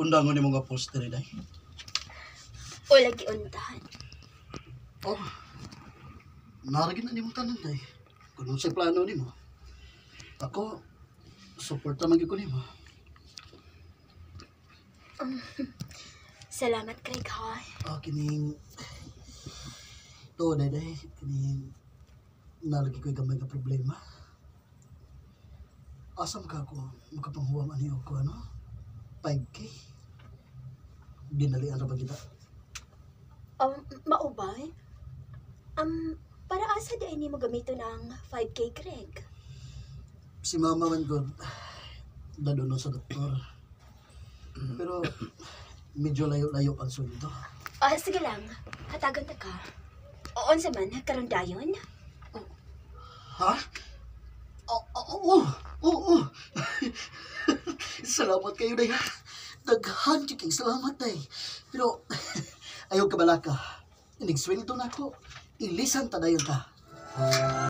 Undangon ni mga poster day. O lagi untahan. Oh. Naragin na ni mo tanan day. Kung sa plano nimo. Ako suporta man gyud ko nimo. Salamat, Craig, ha? Kining to day kining nalagi ko'y gamay ka problema. Asam ka ako makapanghuwam aniyo ko 5K. Dinalian ra ba kita? Maubay? Para asa di ni mo gamito ng 5K, Craig? Si mama man ko dadono sa doktor. Pero medyo layo-layo pang sweldo. Sige lang. Hatagan ta ka. Oon sa man, karon dayon? Ha? Oo. Salamat kayo, day. Daghan kay salamat, day. Pero, ayaw ka balaka. Inig-sweldo na ako. Ilisan ta dayon ka.